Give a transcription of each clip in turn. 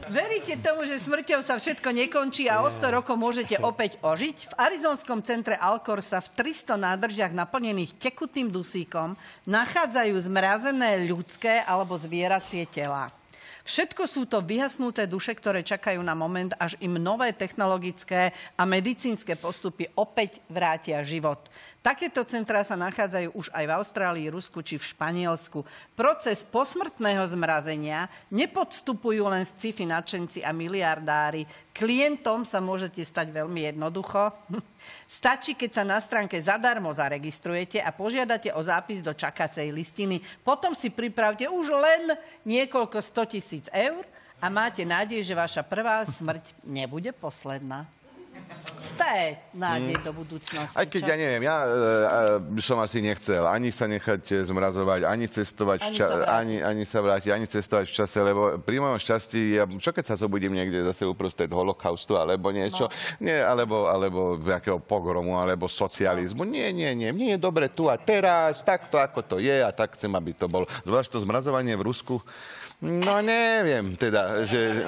Veríte tomu, že smrťou sa všetko nekončí a o 100 rokov môžete opäť ožiť? V arizonskom centre Alcor sa v 300 nádržiach naplnených tekutým dusíkom nachádzajú zmrazené ľudské alebo zvieracie telá. Všetko sú to vyhasnuté duše, ktoré čakajú na moment, až im nové technologické a medicínske postupy opäť vrátia život. Takéto centrá sa nachádzajú už aj v Austrálii, Rusku či v Španielsku. Proces posmrtného zmrazenia nepodstupujú len sci-fi nadšenci a miliardári. Klientom sa môžete stať veľmi jednoducho. Stačí, keď sa na stránke zadarmo zaregistrujete a požiadate o zápis do čakacej listiny. Potom si pripravte už len niekoľko 100 000 eur a máte nádej, že vaša prvá smrť nebude posledná. To je nádej do budúcnosti. Aj keď ja neviem, ja by som asi nechcel ani sa nechať zmrazovať, ani cestovať, ani sa vrátiť, ani cestovať v čase, lebo pri mojom šťastí, čo keď sa zobudím niekde zase uprostred holokaustu, alebo niečo, nie, alebo nejakého pogromu, alebo socializmu. Nie. Mne je dobre tu a teraz, takto, ako to je a tak chcem, aby to bolo. Zvlášť to zmrazovanie v Rusku. No neviem, teda, že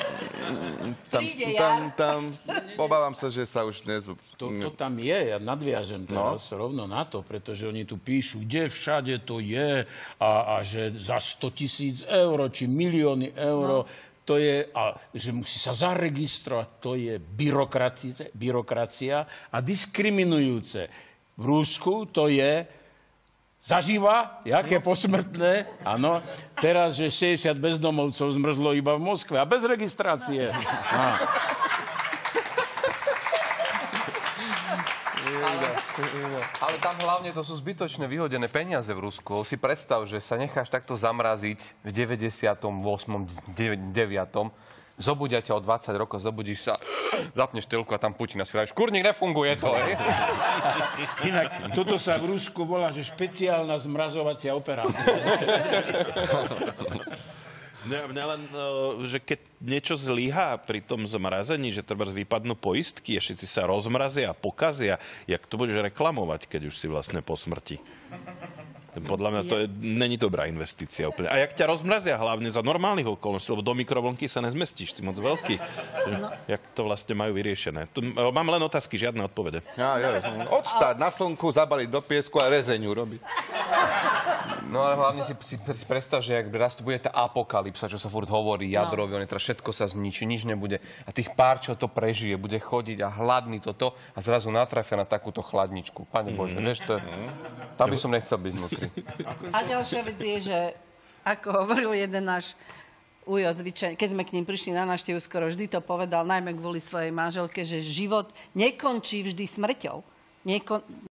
tam obávam sa, že sa už dnes... To tam je, ja nadviažem teraz rovno na to, pretože oni tu píšu, kde všade to je a že za 100 000 eur či milióny eur to je, a že musí sa zaregistrovať, to je byrokracia a diskriminujúce. V Rusku to je zaživa, jaké posmrtné, áno. Teraz, že 60 bezdomovcov zmrzlo iba v Moskve a bez registrácie. Ale tam hlavne to sú zbytočné vyhodené peniaze v Rusku. Si predstav, že sa necháš takto zamraziť v 98., 9. Zobudia ťa o 20 rokov, zobudíš sa, zapneš telku a tam Putina si vravíš, kurník, nefunguje to. Inak, toto sa v Rusku volá, že špeciálna zmrazovacia operácia. Mňa len, že keď niečo zlyhá pri tom zmrazení, že treba vypadnú poistky, všetci sa rozmrazia a pokazia, jak to budeš reklamovať, keď už si vlastne po smrti? Podľa mňa to není dobrá investícia úplne. A jak ťa rozmrazia hlavne za normálnych okolností, lebo do mikrovlnky sa nezmestíš, si moc veľký. Jak to vlastne majú vyriešené. Tu mám len otázky, žiadne odpovede. Odstáť na slnku, zabaliť do piesku a rezeňu robiť. No ale hlavne si predstav, že ak raz to bude tá apokalypsa, čo sa furt hovorí, jadrový, teraz všetko sa zničí, nič nebude. A tých pár, čo to prežije, bude chodiť a hladný toto a zrazu natrafia na takúto chladničku. Pane Bože, vieš, to je... Tam by som nechcel byť vnútri. A ďalšia vec je, že ako hovoril jeden náš ujo zvyčajne, keď sme k ním prišli na návštevu, skoro vždy to povedal, najmä kvôli svojej manželke, že život nekončí vždy smrťou.